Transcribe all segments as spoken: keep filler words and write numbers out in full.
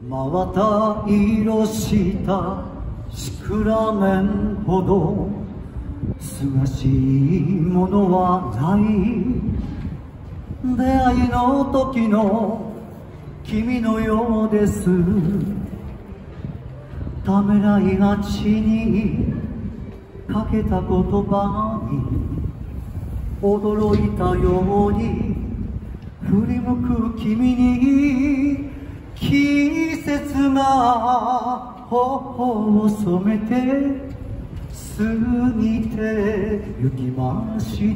真綿色したシクラメンほどすがしいものはない。出会いの時の君のようです。ためらいがちにかけた言葉に驚いたように振り向く君に季節が頬を染めて過ぎてゆきました。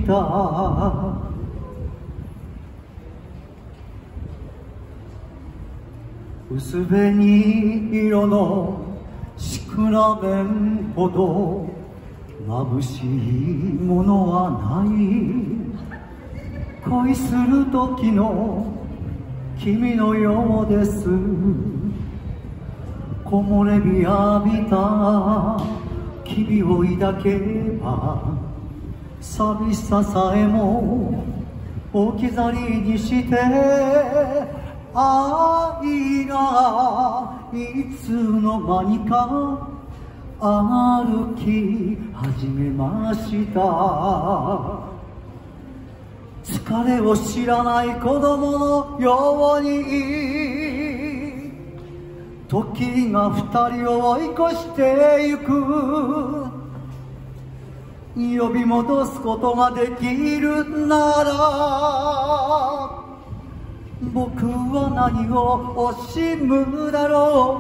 薄紅色のシクラメンほど眩しいものはない。恋する時の君のようです。木漏れ日浴びた君を抱けば寂しささえも置き去りにして愛がいつの間にか歩き始めました。疲れを知らない子供のように時が二人を追い越してゆく。呼び戻すことができるなら僕は何を惜しむだろ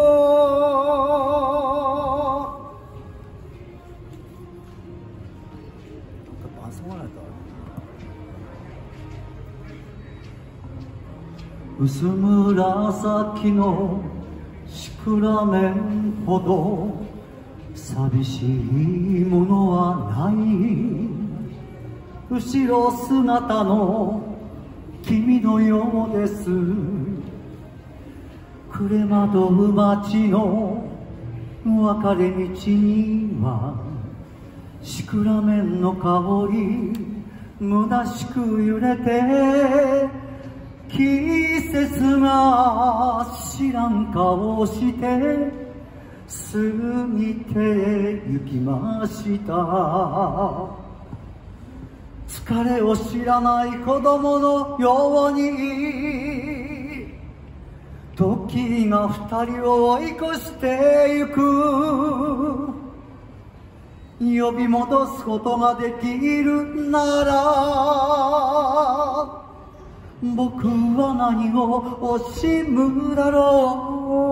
う。薄紫のシクラメンほど寂しいものはない。後ろ姿の君のようです。暮れ惑う街の分かれ道にはシクラメンの香り虚しく揺れて季節が知らん顔をして過ぎてゆきました。疲れを知らない子供のように時が二人を追い越してゆく。呼び戻すことができるなら僕は何を惜しむだろう。